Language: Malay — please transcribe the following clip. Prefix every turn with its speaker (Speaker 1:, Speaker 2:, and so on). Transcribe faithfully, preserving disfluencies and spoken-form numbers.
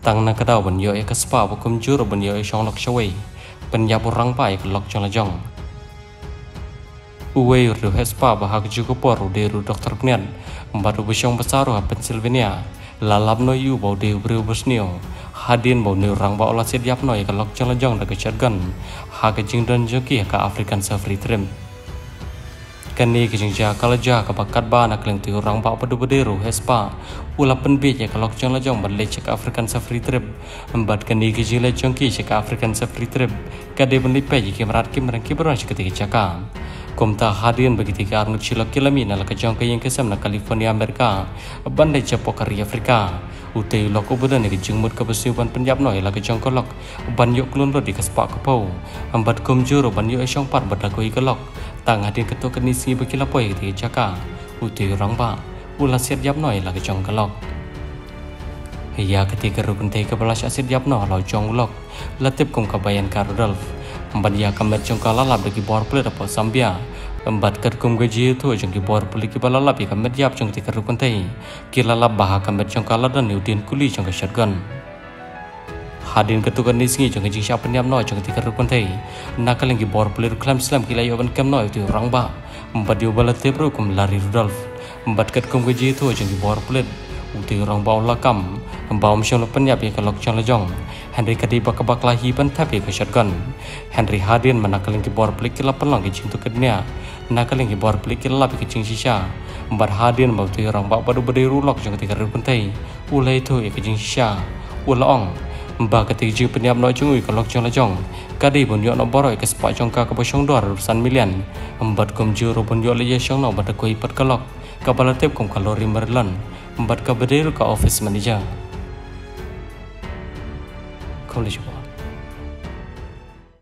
Speaker 1: tăng na kadau ban yo ka spa ba kum juro ban yo shong lok shawei ban ya burang pai ka lok chong la jong uwe ru hespa ba hak ju ko por de ru doktor knian mbadu bu shong basaru ha Pennsylvania lalap no yu bau de bru busnio hadin bau ne rang ba ola set yap no ka lok chong la jong da ka shotgun ha ka jing don jo ki ka African Safari Trim kani ke jing ja kala ja ka bakat ba na kleng tu rang ba padu bederu hespa ula pen bi ya kalok jong la jong ban le cek African Safari Trip embat kani ke jing le jong ki cek African Safari Trip ka de ban lipe ji kimrat kimran kibran seketi caka komta hadirin begitu ke arnu cilok kilami na ka jong ka yang kesam na California Amerika ban le cek pokari Afrika utai lok ubudan ke jing mut ka besiu ban penjap noi la ka jong kolok ban yok klun ro di ka spa ka pau embat kum juro ban yo shong par bada ko ikolok tang hadin ketuk kenisi bekila poi ke caka utai rang ba ula siat yap noi la ke jong kalok ya ketika rukun te ke belas asid yap no lo jong lok latip kum kabayan ka Rudolf embat ya kamet jong kala lab bagi bor pule dapat Zambia embat kat kum gaji tu jong ki bor pule ki bala lab ka met yap jong ketika rukun te kila lab bah kamet jong kala dan udin kuli jong ka shotgun hadin ketukan nisngi jong jing siapa niam no jong ketika rukun te nakaleng ki bor pule klam slam kila yo ban kem no tu rang ba embat yo bala te pro kum lari Rudolf embat kat kum gaji tu jong ki bor pule uti orang bau lakam bau msyong lepen ya ka lok chong lejong Henry kadi bak bak lahi ban tapi ka shotgun Henry hadin manakaleng ki bor plik kila pelong ki jing tu kednya nakaleng ki bor plik kila lapi ki jing shisha bar hadin bau tu orang bau badu bade rulok jong ketika rukun tai ulai tu ki jing shisha ulaong ba ketika jing penyap no jung ka lok chong lejong kadi bun yo no boroi ke spa jong ka ka bosong dor ratusan milian embat kum juro bun yo le ye shong no bada ko ipat kalok kapala tep kum kalori merlan embat ka berdiri ke office manager. Kau lihat.